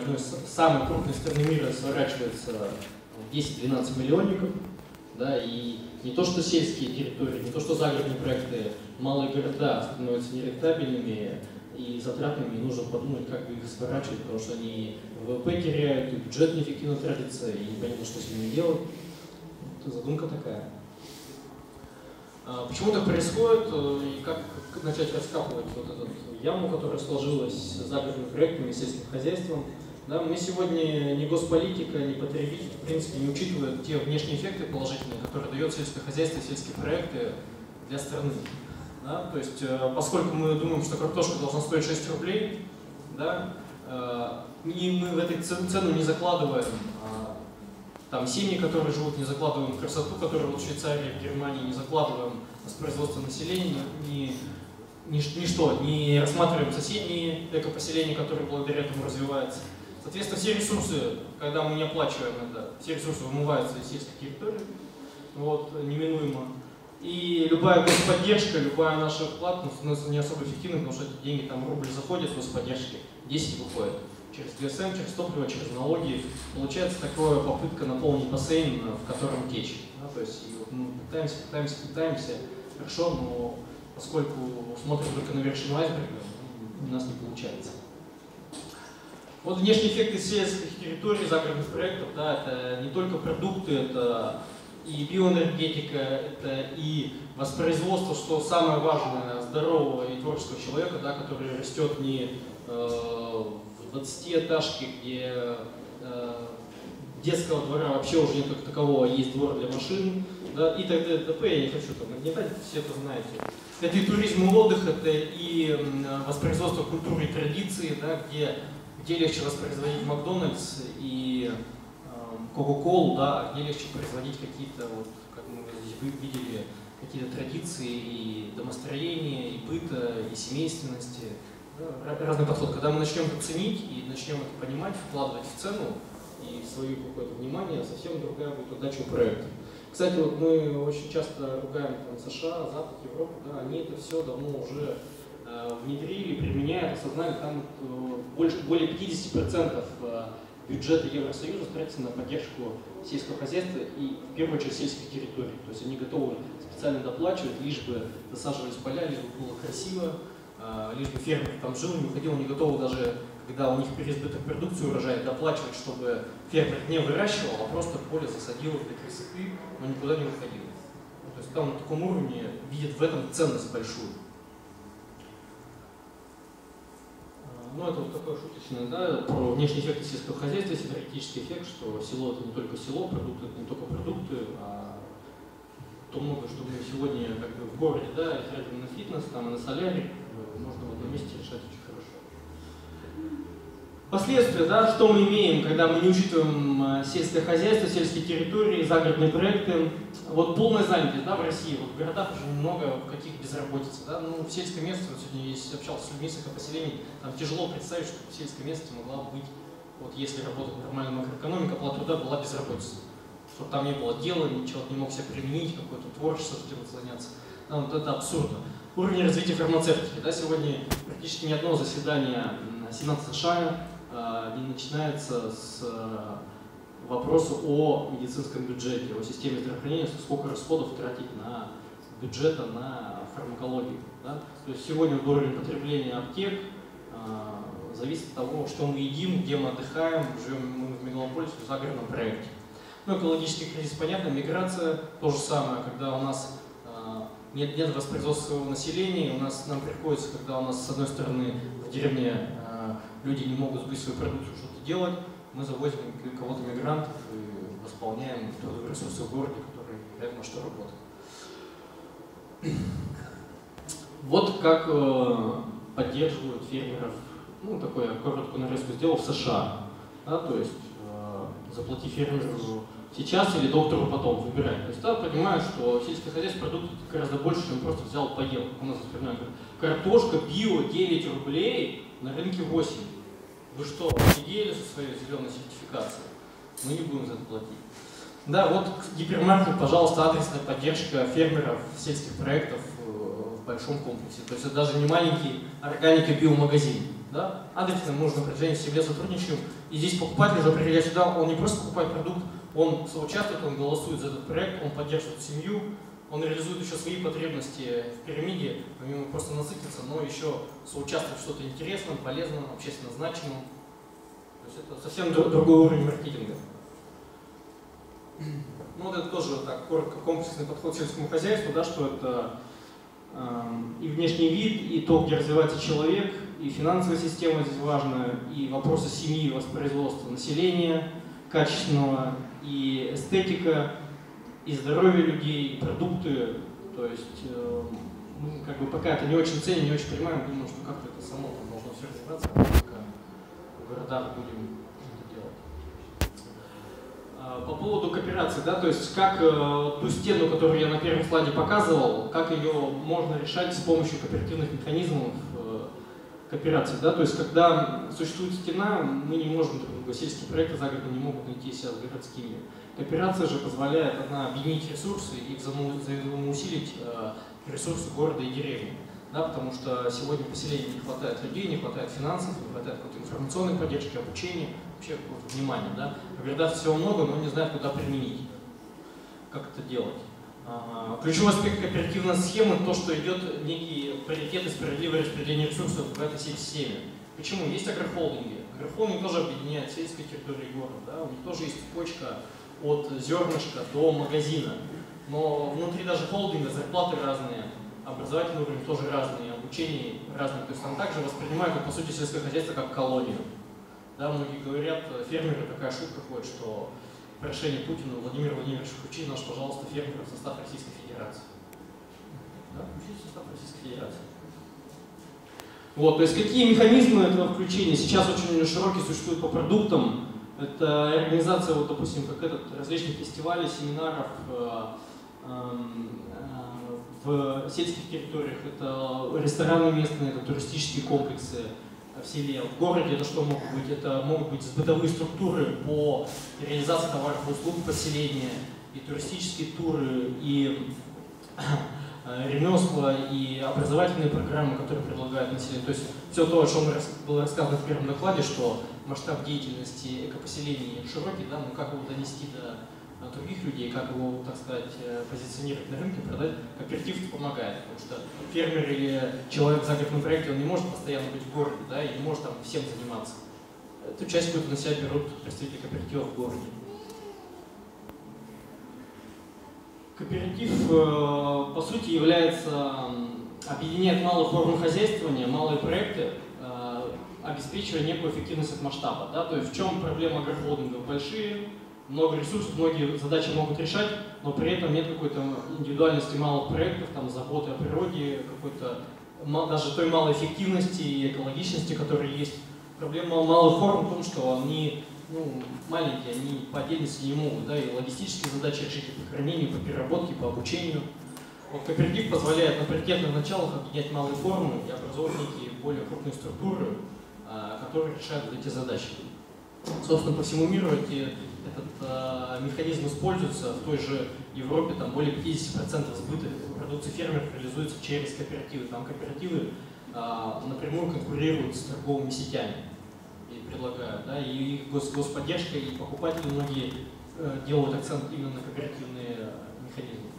одной из самых крупных стран мира сворачивается в 10-12 миллионников. Да, и не то, что сельские территории, не то, что загородные проекты, малые города становятся нерентабельными и затратными, и нужно подумать, как их сворачивать, потому что они ВВП теряют, и бюджет неэффективно тратится, и непонятно, что с ними делать. Это задумка такая. Почему так происходит, и как начать раскапывать вот эту яму, которая сложилась с загородными проектами и сельским хозяйством? Да, мы сегодня ни госполитика, ни потребитель, в принципе, не учитывают те внешние эффекты положительные, которые дает сельское хозяйство и сельские проекты для страны. Да, то есть, поскольку мы думаем, что картошка должна стоить 6 рублей, да, и мы в эту цену не закладываем там семьи, которые живут, не закладываем красоту, которую вот в Швейцарии, в Германии, не закладываем воспроизводство населения, не рассматриваем соседние экопоселения, которые благодаря этому развиваются. Соответственно, все ресурсы, когда мы не оплачиваем это, все ресурсы вымываются из сельской территории, вот, неминуемо. И любая господдержка, любая наша вклад становится не особо эффективной, потому что эти деньги, там, рубль заходит в господдержки, 10 выходит. Через ГСМ, через топливо, через налоги. Получается такая попытка наполнить бассейн, в котором течь. Да, то есть мы пытаемся, хорошо, но поскольку смотрим только на вершину айсберга, у нас не получается. Вот внешние эффекты сельских территорий, загородных проектов, да, это не только продукты, это и биоэнергетика, это и воспроизводство, что самое важное, здорового и творческого человека, да, который растет не в 20-этажке, где детского двора вообще уже нет как такового, есть двор для машин, да, и т.д. и т.п. Я не хочу там нагнетать, все это знаете. Это и туризм и отдых, это и воспроизводство культуры и традиции, да, где легче воспроизводить Макдональдс и Кока-Колу, да, а где легче производить какие-то, вот, как мы здесь видели, какие-то традиции и домостроения, и быта, и семейственности. Да, разный подход. Когда мы начнем это ценить и начнем это понимать, вкладывать в цену и в свое какое-то внимание, совсем другая будет удача у проекта. Кстати, вот мы очень часто ругаем там, США, Запад, Европу, да, они это все давно уже внедрили, применяют, осознали, там более 50% бюджета Евросоюза тратится на поддержку сельского хозяйства и, в первую очередь, сельских территорий. То есть они готовы специально доплачивать, лишь бы засаживались поля, лишь бы было красиво, лишь бы фермер там жил, не выходил, не готовы даже, когда у них переизбыток продукции урожая, доплачивать, чтобы фермер не выращивал, а просто поле засадил для красоты, но никуда не выходил. То есть там на таком уровне видят в этом ценность большую. Ну, это вот такое шуточное, да, про внешний эффект сельского хозяйства, синергетический эффект, что село это не только село, продукты это не только продукты, а то много, что мы сегодня как бы в городе, да, и на фитнес, там и на солярий, можно в одном месте решать очень хорошо. Последствия, да, что мы имеем, когда мы не учитываем сельское хозяйство, сельские территории, загородные проекты. Вот полная занятость, да, в России, вот в городах очень много каких безработиц, да, ну в сельской местности, вот сегодня я общался с людьми с экопоселений, там тяжело представить, что в сельской местности могла быть, вот если работать нормальная макроэкономика, оплата труда была безработица, чтобы там не было дела, ничего не мог себя применить, какое-то творчество заняться, да, вот это абсурдно. Уровень развития фармацевтики, да, сегодня практически ни одно заседание Сената США не начинается с вопроса о медицинском бюджете, о системе здравоохранения, сколько расходов тратить на бюджета, на фармакологию. Да? То есть сегодня уровень потребления аптек зависит от того, что мы едим, где мы отдыхаем, живем мы в мегалополисе, в загородном проекте. Ну, экологический кризис, понятно, миграция, то же самое, когда у нас нет воспроизводства своего населения, нам приходится, когда у нас с одной стороны в деревне люди не могут сбыть свою продукцию, что-то делать, мы завозим кого-то мигрантов и восполняем трудовые ресурсы в городе, которые реально что работают. Вот как поддерживают фермеров, ну такой я короткую нарезку сделал, в США. Да, то есть заплати фермеру сейчас или доктору потом, выбирай. То есть да, понимаю, что сельское хозяйство продуктов гораздо больше, чем просто взял поел. У нас, например, картошка, био 9 рублей, на рынке 8. Вы что, офигели со своей зеленой сертификацией? Мы не будем за это платить. Да, вот гипермаркет, пожалуйста, адресная поддержка фермеров, сельских проектов в большом комплексе. То есть это даже не маленький органика-биомагазин. Да? Адресное нужно определение с себе сотрудничаем. И здесь покупатель уже приходя сюда, он не просто покупает продукт, он соучаствует, он голосует за этот проект, он поддерживает семью, он реализует еще свои потребности в пирамиде, помимо просто насытиться, но еще соучаствует в что-то интересном, полезном, общественно значимом. То есть это совсем другой уровень маркетинга. Ну вот это тоже так коротко комплексный подход к сельскому хозяйству, да, что это и внешний вид, и то, где развивается человек, и финансовая система здесь важна, и вопросы семьи, воспроизводства населения качественного, и эстетика, и здоровье людей, и продукты. То есть мы как бы пока это не очень ценим, не очень понимаем, думаю, что как-то это само там должно все разбираться, пока в городах будем это делать. По поводу кооперации, да, то есть как ту стену, которую я на первом слайде показывал, как ее можно решать с помощью кооперативных механизмов кооперации, да, то есть когда существует стена, мы не можем, сельские проекты загородные не могут найти себя с городскими. Кооперация же позволяет объединить ресурсы и взаимоусилить ресурсы города и деревни. Да, потому что сегодня поселению не хватает людей, не хватает финансов, не хватает какой-то информационной поддержки, обучения, вообще внимания. Да? В городах всего много, но не знают, куда применить, как это делать. Ключевой аспект кооперативной схемы – то, что идет некий паритет и справедливое распределение ресурсов в этой системе. Почему? Есть агрохолдинги. Агрохолдинг тоже объединяет сельские территории города. Да? У них тоже есть цепочка от зернышка до магазина. Но внутри даже холдинга зарплаты разные, образовательный уровень тоже разный, обучение разное. То есть там также воспринимают, по сути, сельское хозяйство как колонию. Да, многие говорят, фермеры, такая шутка ходит, что прошение Путину: Владимир Владимирович, включи нас, пожалуйста, фермеров в состав Российской Федерации. Да, включите в состав Российской Федерации. Вот, то есть какие механизмы этого включения сейчас очень широкие существуют по продуктам. Это организация, вот, допустим, как различных фестивалей, семинаров в сельских территориях, это рестораны местные, это туристические комплексы в селе. В городе это что могут быть? Это могут быть бытовые структуры по реализации товаров и услуг поселения, и туристические туры, и ремесла, и образовательные программы, которые предлагают население. То есть все то, о чем было рассказано в первом докладе, что масштаб деятельности экопоселений широкий, да, но как его донести до других людей, как его, так сказать, позиционировать на рынке, продать, кооператив помогает, потому что фермер или человек в загородном проекте, он не может постоянно быть в городе, да, и не может там всем заниматься. Эту часть какую-то на себя берут представители кооператива в городе. Кооператив, по сути, объединяет малые формы хозяйствования, малые проекты, обеспечивая некую эффективность от масштаба. Да? То есть в чем проблема агрохолдингов? Большие, много ресурсов, многие задачи могут решать, но при этом нет какой-то индивидуальности малых проектов, там, заботы о природе, какой-то даже той малой эффективности и экологичности, которые есть. Проблема малых форм в том, что они маленькие, они по отдельности не могут, да, и логистические задачи решить по хранению, по переработке, по обучению. Вот кооператив позволяет на приоритетных началах объединять малые формы и образовывать некие более крупные структуры, которые решают вот эти задачи. Собственно, по всему миру этот механизм используется. В той же Европе там более 50% сбыта продукции фермеров реализуется через кооперативы. Там кооперативы напрямую конкурируют с торговыми сетями и предлагают. Да, и их господдержка, и покупатели многие делают акцент именно на кооперативные механизмы.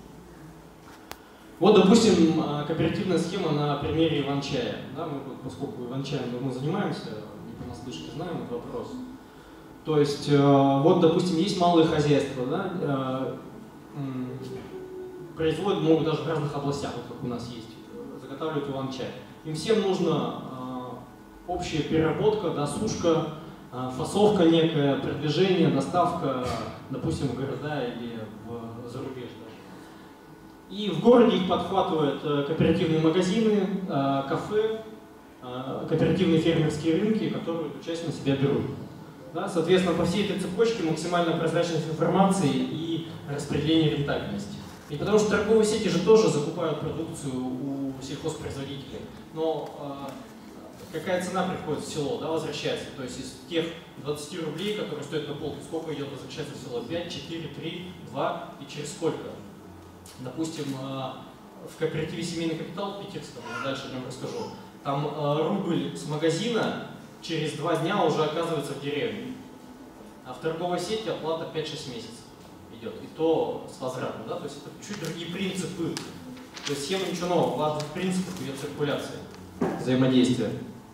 Вот, допустим, кооперативная схема на примере Иван-чая. Да, мы, поскольку Иван-чаем давно занимаемся, не понаслышке знаем этот вопрос. То есть, вот, допустим, есть малые хозяйства, да, производят, могут даже в разных областях, вот как у нас есть, заготавливают Иван-чай. Им всем нужна общая переработка, досушка, фасовка некая, продвижение, доставка, допустим, в города или в зарубеж. И в городе их подхватывают кооперативные магазины, кафе, кооперативные фермерские рынки, которые эту часть на себя берут. Да, соответственно, по всей этой цепочке максимальная прозрачность информации и распределение рентабельности. И потому что торговые сети же тоже закупают продукцию у сельхозпроизводителей. Но какая цена приходит в село, да, возвращается. То есть из тех 20 рублей, которые стоят на полке, сколько идет возвращаться в село? 5, 4, 3, 2 и через сколько? Допустим, в кооперативе «Семейный капитал» в Питерском, дальше о нем расскажу, Там рубль с магазина через 2 дня уже оказывается в деревне. А в торговой сети оплата 5-6 месяцев идет. И то с возвратом. Да? То есть это чуть другие принципы. То есть схема ничего нового. Важно в принципах ее циркуляции, взаимодействия.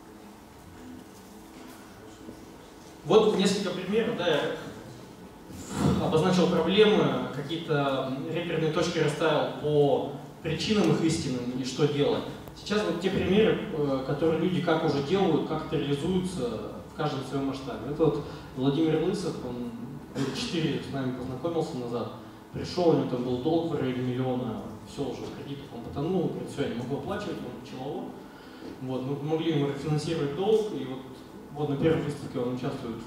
Вот несколько примеров. Да, я обозначил проблемы, какие-то реперные точки расставил по причинам их истинным и что делать. Сейчас вот те примеры, которые люди как уже делают, как это реализуются в каждом своем масштабе. Это вот Владимир Лысов, он лет 4 с нами познакомился назад, пришел, у него там был долг в районе миллиона, все уже в кредитах он потонул, говорит, все, я не могу оплачивать, он пчеловод. Вот, мы помогли ему рефинансировать долг, и вот на первой выставке он участвует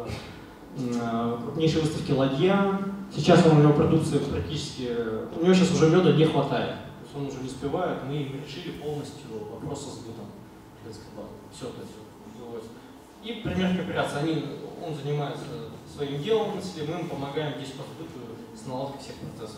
в крупнейшей выставке «Ладья». Сейчас у него продукция практически, у него сейчас уже меда не хватает. Он уже не успевает, мы им решили полностью вопрос со сбытом. Все, то есть. И пример кооперации. Он занимается своим делом, если мы им помогаем здесь по сбыту с наладкой всех процессов.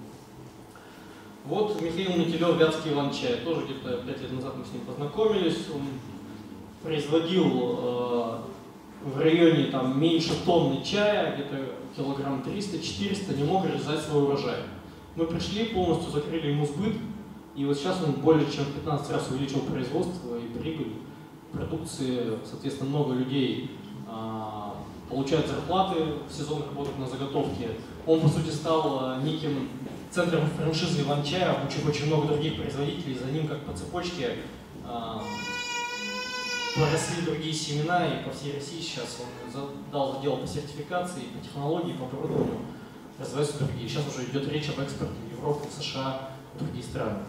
Вот Михаил Метелев, Вятский Иван-чай. Тоже где-то 5 лет назад мы с ним познакомились. Он производил в районе там, меньше тонны чая, где-то килограмм 300-400, не мог реализовать свой урожай. Мы пришли, полностью закрыли ему сбыт, и вот сейчас он более чем в 15 раз увеличил производство и прибыль продукции. Соответственно, много людей получают зарплаты, в сезон работают на заготовке. Он, по сути, стал неким центром франшизы Иван-чая, обучив очень много других производителей. За ним, как по цепочке, поросли другие семена, и по всей России сейчас он дал задел по сертификации, по технологии, по оборудованию. Развиваются другие. Сейчас уже идет речь об экспорте в Европу, в США, в другие страны.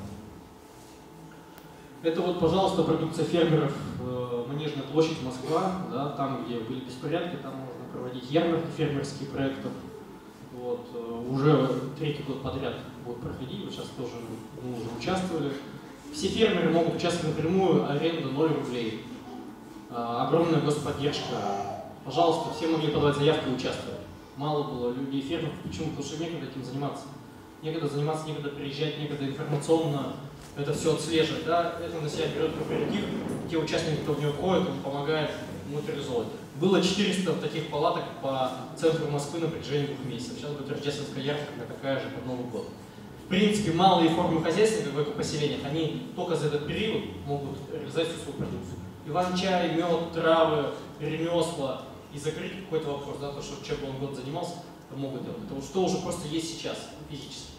Это вот, пожалуйста, продукция фермеров, Манежная площадь, Москва. Да, там, где были беспорядки, там можно проводить ярмарки фермерских проектов. Вот, уже 3-й год подряд будут проходить, вот сейчас тоже мы уже участвовали. Все фермеры могут участвовать напрямую, аренда 0 рублей. Огромная господдержка. Пожалуйста, все могли подавать заявки и участвовать. Мало было людей фермеров. Почему? Потому что некогда этим заниматься. Некогда заниматься, некогда приезжать, некогда информационно это все отслеживать. Да? Это на себя берет кооператив. Те участники, кто в него входит, он помогает ему реализовывать. Было 400 таких палаток по центру Москвы на протяжении 2 месяцев. Сейчас будет рождественская ярмарка такая же под Новый год. В принципе, малые формы хозяйства, как в экопоселениях, они только за этот период могут реализовать всю свою продукцию. Иван-чай, мед, травы, ремесла. И закрыть какой-то вопрос, да, то, что человек он год занимался, это могут делать. Это вот что уже просто есть сейчас, физически.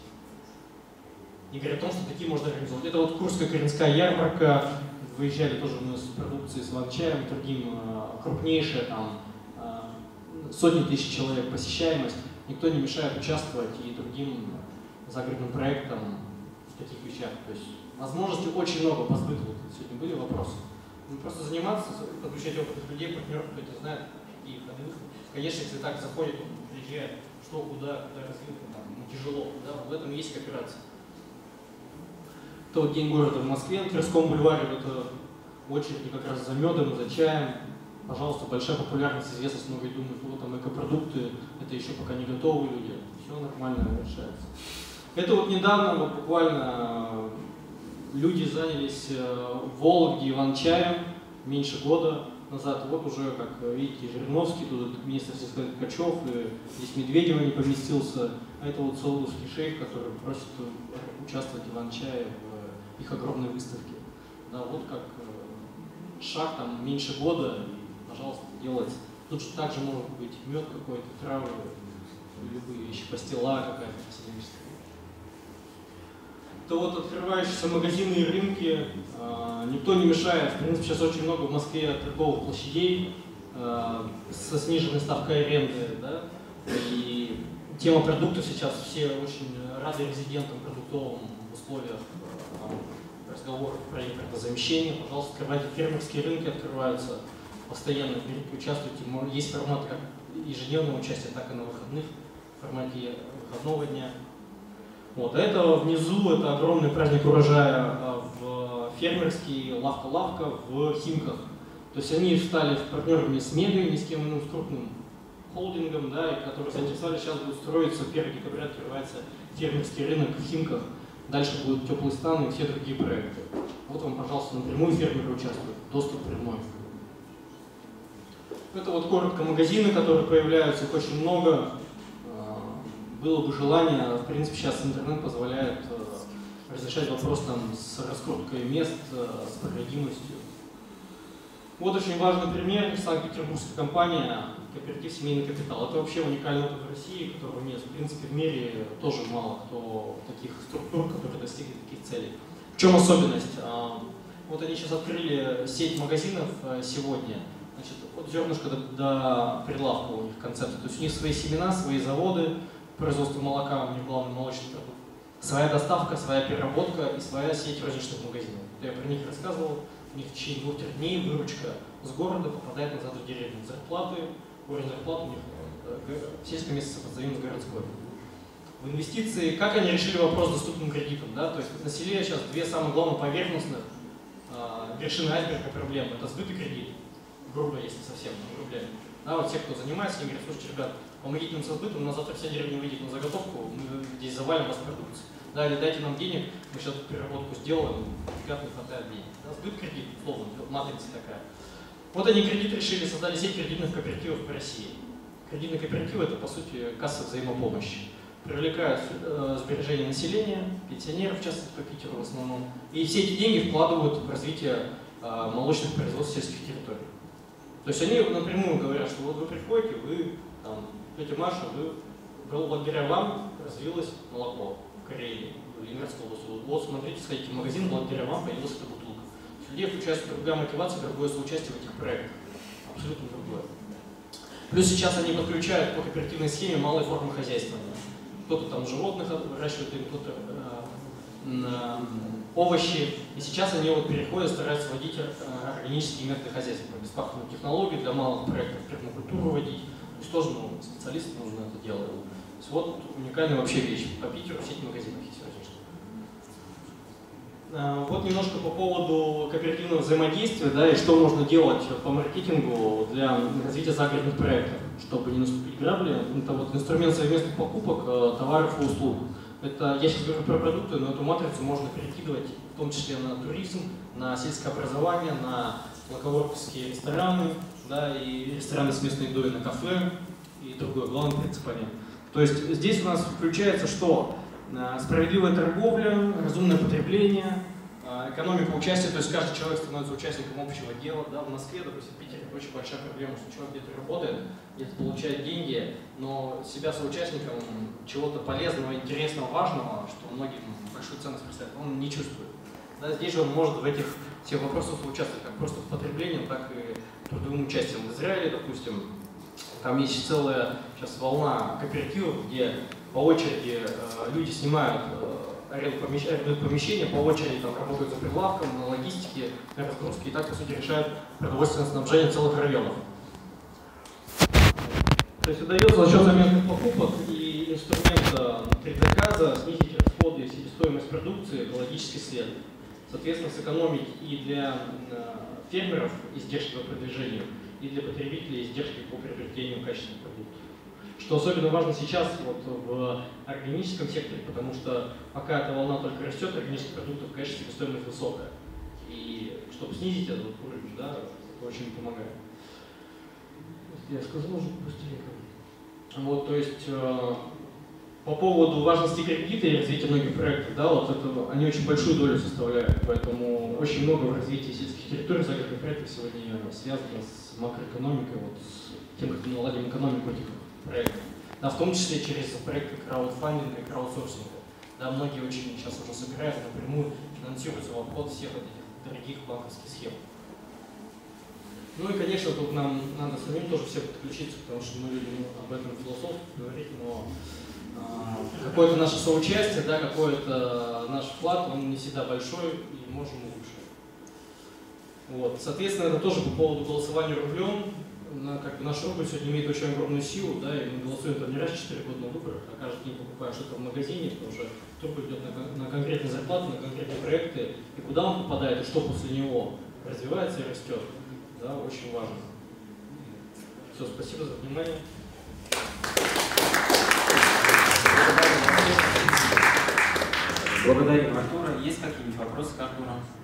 Не говоря о том, что такие можно организовать. Это вот Курская коренская ярмарка, выезжали тоже у нас продукции с Иван-чаем, другим крупнейшая, там, сотни тысяч человек посещаемость. Никто не мешает участвовать и другим загородным проектам в таких вещах. То есть возможностей очень много по сбыту. Вот сегодня были вопросы. Просто заниматься, подключать опытных людей, партнеров, кто это знает. И ходовых. Конечно, если так заходит, он приезжает, что, куда развилка, там, ему тяжело, да, в этом есть кооперация. Это вот День города в Москве, на Тверском бульваре, это очереди как раз за медом, за чаем. Пожалуйста, большая популярность, известность, многие думают, вот там экопродукты, это еще пока не готовые люди, все нормально решается. Это вот недавно, вот буквально, люди занялись в Вологде Иван-чаем, меньше года назад. Вот уже, как видите, Жириновский, тут министр сельского Ткачев, и здесь Медведева не поместился. А это вот саудовский шейх, который просит участвовать в Иван-чае в их огромной выставке. Да, вот как шаг, там, меньше года, и, пожалуйста, делать. Тут же также может быть мед какой-то, травы, любые вещи, пастила какая-то поселенческая. Это вот открывающиеся магазины и рынки, никто не мешает. В принципе, сейчас очень много в Москве торговых площадей со сниженной ставкой аренды. Да? И тема продуктов сейчас все очень рады резидентам продуктовым в условиях разговоров про импортозамещение. Пожалуйста, открывайте фермерские рынки, открываются постоянно, берите, участвуйте. Есть формат как ежедневного участия, так и на выходных, в формате выходного дня. Вот, а это внизу, это огромный праздник урожая в фермерский, лавка-лавка в Химках. То есть они стали партнерами с Мегой, ни с кем иным, с крупным холдингом, да, и которые заинтересовали, сейчас будет строиться, 1 декабря открывается фермерский рынок в Химках. Дальше будут теплые станы и все другие проекты. Вот вам, пожалуйста, напрямую фермеры участвуют, доступ прямой. Это вот коротко магазины, которые появляются, их очень много. Было бы желание, в принципе, сейчас интернет позволяет разрешать вопрос там, с раскруткой мест, с проводимостью. Вот очень важный пример. Санкт-Петербургская компания «Кооператив Семейный Капитал». Это вообще уникальный опыт в России, которого нет. В принципе, в мире тоже мало кто таких структур, которые достигли таких целей. В чем особенность? Вот они сейчас открыли сеть магазинов сегодня. Значит, от зернышка до прилавка у них концепция. То есть у них свои семена, свои заводы, производство молока, у них главный молочный продукт. Своя доставка, своя переработка и своя сеть розничных магазинов. Я про них рассказывал. У них в течение 2-3 дней выручка с города попадает назад в деревню. Зарплаты, уровень зарплаты у них сельское место сопоставимо с городской. В инвестиции, как они решили вопрос с доступным кредитом? Да? То есть на селе сейчас две самые главные поверхностных вершины айсберга проблемы. Это сбыт и кредит. Грубо, если совсем грубляем. Да, вот те, кто занимается, они говорят: слушайте, ребят, помогите нам со сбытом, у нас завтра вся деревня выйдет на заготовку, мы здесь завалим вас продукцией. Да, или дайте нам денег, мы сейчас переработку сделаем, ребят, не хватает денег. Да, сбыт, кредит, условно, матрица такая. Вот они кредит решили, создали сеть кредитных кооперативов по России. Кредитные кооперативы — это, по сути, касса взаимопомощи. Привлекают сбережения населения, пенсионеров, в частности, по Питеру в основном. И все эти деньги вкладывают в развитие молочных производств сельских территорий. То есть они напрямую говорят, что вот вы приходите, вы, там, тетя Маша, вы, благодаря вам развилось молоко в Карелии, в Ленинградской области. Вот смотрите, сходите в магазин, благодаря вам появилась эта бутылка. У людей включается другая мотивация, другое соучастие в этих проектах. Абсолютно другое. Плюс сейчас они подключают по кооперативной схеме малые формы хозяйствования. Кто-то там животных выращивает, кто-то овощи. И сейчас они вот переходят, стараются вводить органические методы хозяйства, беспахотную технологию для малых проектов, пермакультуру вводить. То есть тоже специалисты нужно это делать. То есть вот уникальная вообще вещь. По Питеру в сети магазинов есть различные. Вот немножко по поводу кооперативного взаимодействия, да, и что можно делать по маркетингу для развития загородных проектов, чтобы не наступить грабли. Это вот инструмент совместных покупок товаров и услуг. Это, я сейчас говорю про продукты, но эту матрицу можно перекидывать в том числе на туризм, на сельское образование, на лаковорковские рестораны, да, и рестораны с местной едой, на кафе и другое. Главный принцип понятен. То есть здесь у нас включается что? Справедливая торговля, разумное потребление, экономика участия, то есть каждый человек становится участником общего дела. Да, в Москве, допустим, в Питере очень большая проблема, что человек где-то работает, где-то получает деньги, но себя соучастником чего-то полезного, интересного, важного, что многим большую ценность представляет, он не чувствует. Да, здесь же он может в этих всех вопросах участвовать как просто в потреблении, так и трудовым участием. В Израиле, допустим, там есть целая сейчас волна кооперативов, где по очереди люди снимают арендуют помещения, по очереди там работают за прилавком, на логистике, на разгрузке, и так, по сути, решают продовольственное снабжение целых районов. То есть удается за счет совместных покупок и инструмента предзаказа снизить расходы и себестоимость продукции, экологический след. Соответственно, сэкономить и для фермеров издержки по продвижению, и для потребителей издержки по приобретению качественных продуктов. Что особенно важно сейчас вот, в органическом секторе, потому что пока эта волна только растет, органических продуктов, конечно, себестоимость высокая. И чтобы снизить этот уровень, да, это очень помогает. Я сказал уже быстрее. Вот, то есть по поводу важности кредита и развития многих проектов, да, вот это, они очень большую долю составляют, поэтому очень много в развитии сельских территорий, загородных проектов сегодня связано с макроэкономикой, вот, с тем, как мы наладим экономику этих проектов. Да, в том числе через проекты краудфандинга и краудсорсинга. Да, многие очень сейчас уже собирают напрямую, финансируются в обход всех этих дорогих банковских схем. Ну и, конечно, тут нам надо самим тоже все подключиться, потому что мы любим об этом философски говорить, но какое-то наше соучастие, да, какой-то наш вклад, он не всегда большой и можем улучшить. Вот. Соответственно, это тоже по поводу голосования рублем. Как бы наш рубль сегодня имеет очень огромную силу, да, и мы голосуем там не раз в 4 года на выборах, а каждый день покупаем что-то в магазине, потому что рубль идет на конкретные зарплаты, на конкретные проекты, и куда он попадает, и что после него развивается и растет. Да, очень важно. Все, спасибо за внимание. Благодарим Артура. Есть какие-нибудь вопросы к Артуру?